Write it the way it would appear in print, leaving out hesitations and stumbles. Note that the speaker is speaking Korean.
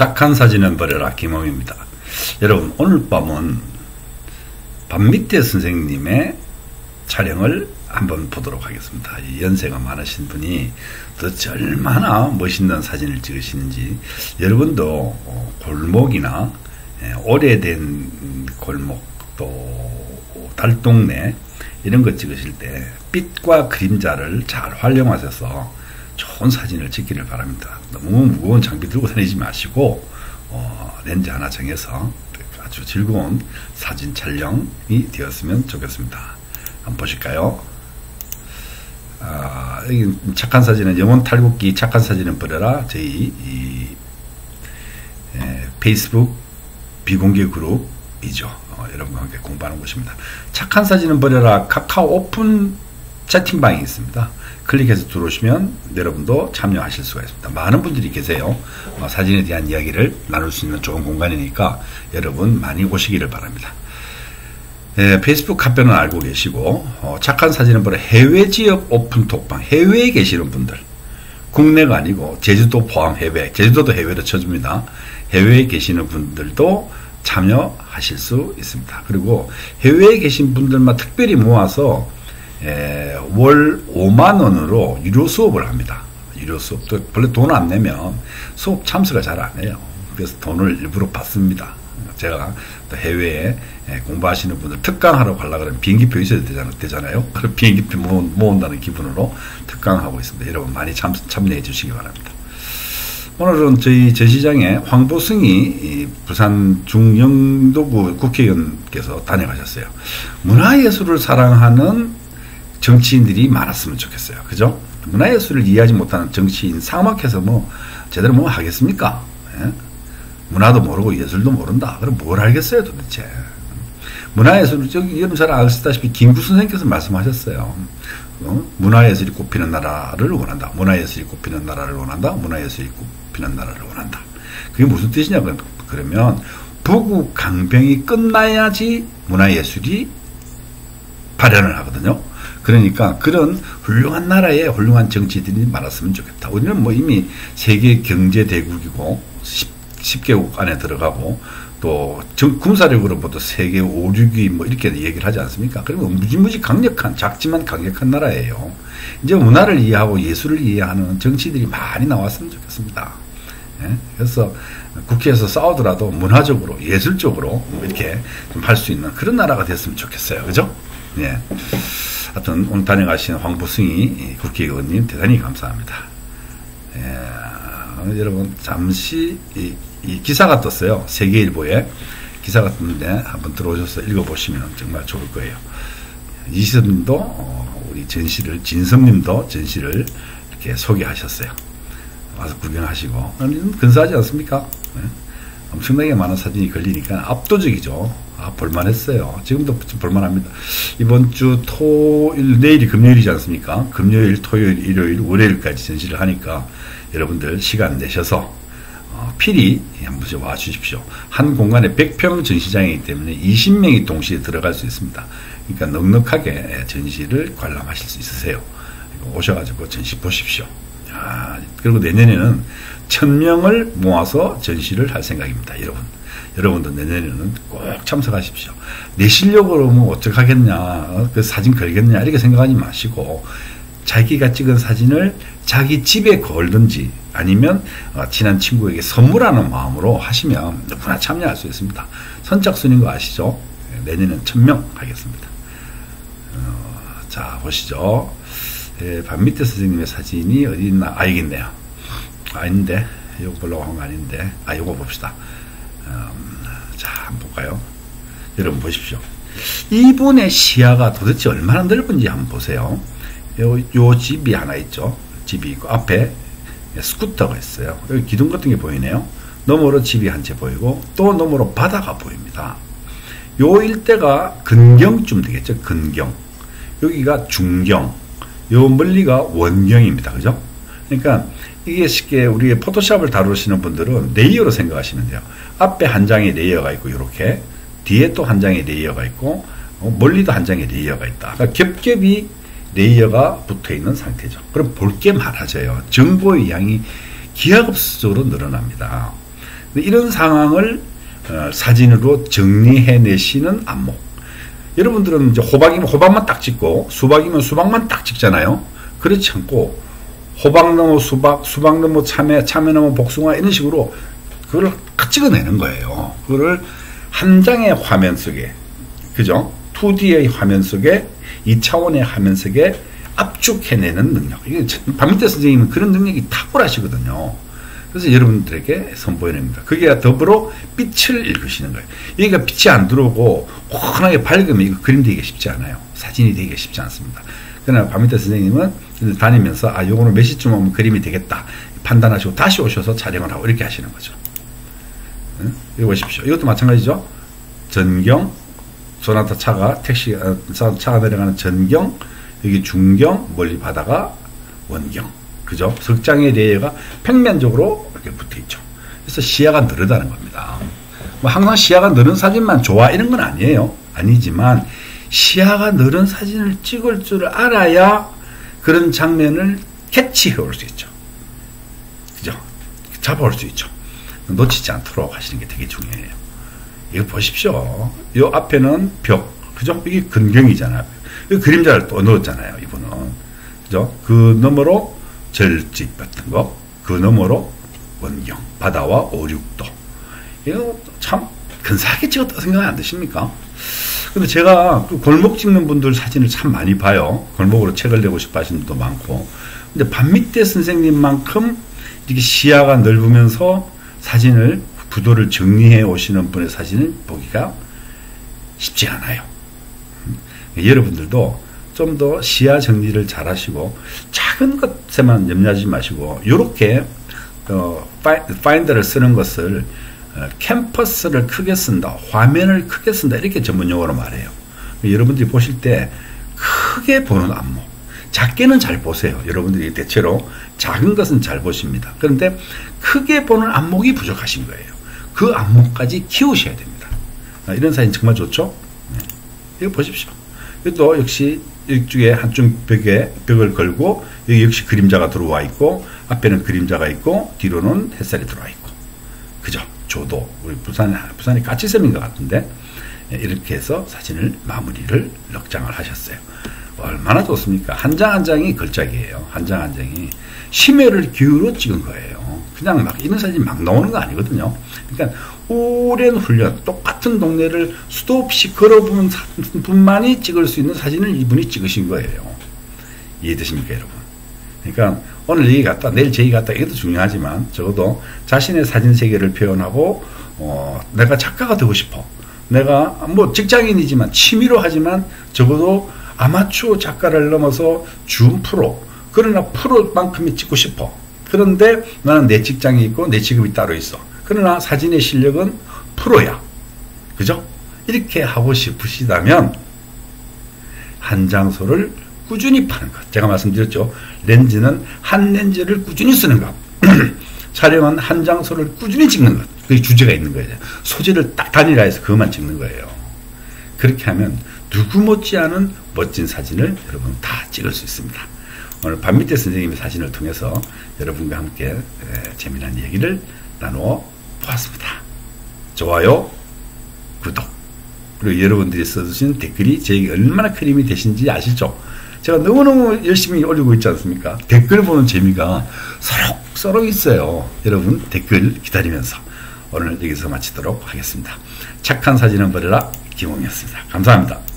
착한 사진은 버려라. 김홍입니다. 여러분, 오늘 밤은 밤밑에 선생님의 촬영을 한번 보도록 하겠습니다. 이 연세가 많으신 분이 도대체 얼마나 멋있는 사진을 찍으시는지, 여러분도 골목이나 오래된 골목, 또 달동네 이런 거 찍으실 때 빛과 그림자를 잘 활용하셔서 좋은 사진을 찍기를 바랍니다. 너무 무거운 장비 들고 다니지 마시고 렌즈 하나 정해서 아주 즐거운 사진 촬영이 되었으면 좋겠습니다. 한번 보실까요? 여기 착한 사진은 영혼 탈곡기, 착한 사진은 버려라. 저희 페이스북 비공개 그룹이죠. 여러분과 함께 공부하는 곳입니다. 착한 사진은 버려라 카카오 오픈 채팅방이 있습니다. 클릭해서 들어오시면 여러분도 참여하실 수가 있습니다. 많은 분들이 계세요. 사진에 대한 이야기를 나눌 수 있는 좋은 공간이니까 여러분 많이 오시기를 바랍니다. 페이스북 카페는 알고 계시고, 착한 사진은 버려 해외 지역 오픈 톡방, 해외에 계시는 분들, 국내가 아니고 제주도 포함 해외, 제주도도 해외로 쳐줍니다. 해외에 계시는 분들도 참여하실 수 있습니다. 그리고 해외에 계신 분들만 특별히 모아서 월 5만원으로 유료 수업을 합니다. 유료 수업도 원래 돈 안 내면 수업 참석을 잘 안 해요. 그래서 돈을 일부러 받습니다. 제가 또 해외에 공부하시는 분들 특강하러 가려고 그러면 비행기표 있어야 되잖아요. 그럼 비행기표 모은다는 기분으로 특강하고 있습니다. 여러분 많이 참여해 주시기 바랍니다. 오늘은 저희 전시장에 황보승이 부산 중영도구 국회의원께서 다녀가셨어요. 문화예술을 사랑하는 정치인들이 많았으면 좋겠어요. 그죠? 문화예술을 이해하지 못하는 정치인 사막해서 제대로 뭐 하겠습니까? 예? 문화도 모르고 예술도 모른다. 그럼 뭘 알겠어요 도대체? 문화예술을 여러분 잘 아시다시피 김구 선생님께서 말씀하셨어요. 문화예술이 꽃피는 나라를 원한다. 문화예술이 꽃피는 나라를 원한다. 문화예술이 꽃피는 나라를 원한다. 그게 무슨 뜻이냐 그러면 부국 강병이 끝나야지 문화예술이 발현을 하거든요. 그러니까 그런 훌륭한 나라에 훌륭한 정치들이 많았으면 좋겠다. 우리는 이미 세계 경제 대국이고 10개국 안에 들어가고 또 군사력으로 보도 세계 5, 6위 이렇게 얘기를 하지 않습니까? 그리고 무지무지 강력한, 작지만 강력한 나라예요. 이제 문화를 이해하고 예술을 이해하는 정치들이 많이 나왔으면 좋겠습니다. 예? 그래서 국회에서 싸우더라도 문화적으로, 예술적으로 이렇게 좀 할 수 있는 그런 나라가 됐으면 좋겠어요. 그죠? 예. 하여튼 오늘 다녀가신 황보승이 국회의원님 대단히 감사합니다. 예. 여러분 잠시 이 기사가 떴어요. 세계일보에 기사가 떴는데 한번 들어오셔서 읽어보시면 정말 좋을 거예요. 이시선님도 우리 전시를, 진성님도 전시를 이렇게 소개하셨어요. 와서 구경하시고 근사하지 않습니까? 네? 엄청나게 많은 사진이 걸리니까 압도적이죠. 볼만했어요. 지금도 볼만합니다. 이번 주 토요일, 내일이 금요일이지 않습니까? 금요일, 토요일, 일요일, 월요일까지 전시를 하니까 여러분들 시간 내셔서 필히 한 번씩 와 주십시오. 한 공간에 100평 전시장이기 때문에 20명이 동시에 들어갈 수 있습니다. 그러니까 넉넉하게 전시를 관람하실 수 있으세요. 오셔가지고 전시 보십시오. 그리고 내년에는 1000명을 모아서 전시를 할 생각입니다. 여러분도 내년에는 꼭 참석하십시오. 내 실력으로 어떻게 하겠냐, 그 사진 걸겠냐 이렇게 생각하지 마시고 자기가 찍은 사진을 자기 집에 걸든지 아니면 친한 친구에게 선물하는 마음으로 하시면 누구나 참여할 수 있습니다. 선착순인 거 아시죠? 내년엔 1000명 하겠습니다. 자 보시죠. 밤밑에 선생님의 사진이 어디 있나? 여기 있네요. 아닌데 이거 보려고 한 거 아닌데 이거 봅시다. 자 한번 볼까요? 여러분 보십시오. 이분의 시야가 도대체 얼마나 넓은지 한번 보세요. 요 집이 하나 있죠. 집이 있고 앞에 스쿠터가 있어요. 여기 기둥 같은 게 보이네요. 너머로 집이 한 채 보이고 또 너머로 바다가 보입니다. 요 일대가 근경쯤 되겠죠. 근경. 여기가 중경. 요 멀리가 원경입니다. 그죠? 그러니까 이게 쉽게 우리 포토샵을 다루시는 분들은 레이어로 생각하시면 돼요. 앞에 한 장의 레이어가 있고 이렇게 뒤에 또 한 장의 레이어가 있고 멀리도 한 장의 레이어가 있다. 그러니까 겹겹이 레이어가 붙어 있는 상태죠. 그럼 볼 게 많아져요. 정보의 양이 기하급수적으로 늘어납니다. 이런 상황을 사진으로 정리해내시는 안목. 여러분들은 이제 호박이면 호박만 딱 찍고 수박이면 수박만 딱 찍잖아요. 그렇지 않고 호박 넘어 수박, 수박 넘어 참외, 참외 넘어 복숭아 이런 식으로 그걸 찍어내는 거예요. 그거를 한 장의 화면 속에, 그죠? 2D의 화면 속에 2차원의 화면 속에 압축해내는 능력. 이게 박민태 선생님은 그런 능력이 탁월하시거든요. 그래서 여러분들에게 선보여냅니다. 그게 더불어 빛을 읽으시는 거예요. 여기가 빛이 안 들어오고 환하게 밝으면 이거 그림 되기가 쉽지 않아요. 사진이 되기가 쉽지 않습니다. 그러나 박민태 선생님은 다니면서 요거는 몇 시쯤 오면 그림이 되겠다 판단하시고 다시 오셔서 촬영을 하고 이렇게 하시는 거죠. 이거 보십시오. 이것도 마찬가지죠. 전경, 소나타 차가 차가 내려가는 전경, 여기 중경, 멀리 바다가 원경. 그죠? 석장의 레이어가 평면적으로 이렇게 붙어 있죠. 그래서 시야가 늘어다는 겁니다. 뭐 항상 시야가 늘은 사진만 좋아 이런 건 아니에요. 아니지만 시야가 늘은 사진을 찍을 줄 알아야 그런 장면을 캐치해 올 수 있죠. 그죠? 잡아올 수 있죠. 놓치지 않도록 하시는 게 되게 중요해요. 이거 보십시오. 이 앞에는 벽, 그죠? 이게 근경이잖아요. 이 그림자를 또 넣었잖아요. 이분은. 그죠? 그 너머로 절집 같은 거, 그 너머로 원경, 바다와 오륙도. 이거 참 근사하게 찍었다고 생각 안 드십니까? 근데 제가 그 골목 찍는 분들 사진을 참 많이 봐요. 골목으로 책을 내고 싶어 하시는 분도 많고. 근데 반밑대 선생님만큼 이렇게 시야가 넓으면서 사진을, 구도를 정리해 오시는 분의 사진을 보기가 쉽지 않아요. 여러분들도 좀 더 시야 정리를 잘 하시고, 작은 것에만 염려하지 마시고, 요렇게, 파인더를 쓰는 것을, 캠퍼스를 크게 쓴다, 화면을 크게 쓴다, 이렇게 전문용어로 말해요. 여러분들이 보실 때 크게 보는 안목, 작게는 잘 보세요. 여러분들이 대체로 작은 것은 잘 보십니다. 그런데 크게 보는 안목이 부족하신 거예요. 그 안목까지 키우셔야 됩니다. 이런 사진 정말 좋죠? 네. 이거 보십시오. 이것도 역시 이쪽에 한쪽 벽을 걸고 여기 역시 그림자가 들어와 있고 앞에는 그림자가 있고 뒤로는 햇살이 들어와 있고, 그죠? 조도, 우리 부산이 까치섬인 것 같은데, 이렇게 해서 사진을 마무리를 넉 장을 하셨어요. 얼마나 좋습니까? 한 장 한 장이 걸작이에요. 한 장 한 장이 심혈을 기울여 찍은 거예요. 그냥 막 이런 사진이 막 나오는 거 아니거든요. 그러니까 오랜 훈련, 똑같은 동네를 수도 없이 걸어보는 분만이 찍을 수 있는 사진을 이분이 찍으신 거예요. 이해되십니까, 여러분? 그러니까 오늘 얘기 같다, 내일 제 얘기 같다, 이것도 중요하지만 적어도 자신의 사진 세계를 표현하고, 내가 작가가 되고 싶어. 내가 뭐 직장인이지만 취미로 하지만 적어도 아마추어 작가를 넘어서 준 프로, 그러나 프로만큼이 찍고 싶어. 그런데 나는 내 직장이 있고 내 직업이 따로 있어. 그러나 사진의 실력은 프로야. 그죠? 이렇게 하고 싶으시다면 한 장소를 꾸준히 파는 것. 제가 말씀드렸죠. 렌즈는 한 렌즈를 꾸준히 쓰는 것. 촬영은 한 장소를 꾸준히 찍는 것. 그게 주제가 있는 거예요. 소재를 딱 단일화 해서 그것만 찍는 거예요. 그렇게 하면 누구 못지않은 멋진 사진을 여러분 다 찍을 수 있습니다. 오늘 반밑대 선생님의 사진을 통해서 여러분과 함께 재미난 얘기를 나누어 보았습니다. 좋아요, 구독, 그리고 여러분들이 써주신 댓글이 저에게 얼마나 큰 힘이 되신지 아시죠? 제가 너무너무 열심히 올리고 있지 않습니까? 댓글 보는 재미가 서로 있어요. 여러분 댓글 기다리면서 오늘 여기서 마치도록 하겠습니다. 착한 사진은 버려라, 김홍이었습니다. 감사합니다.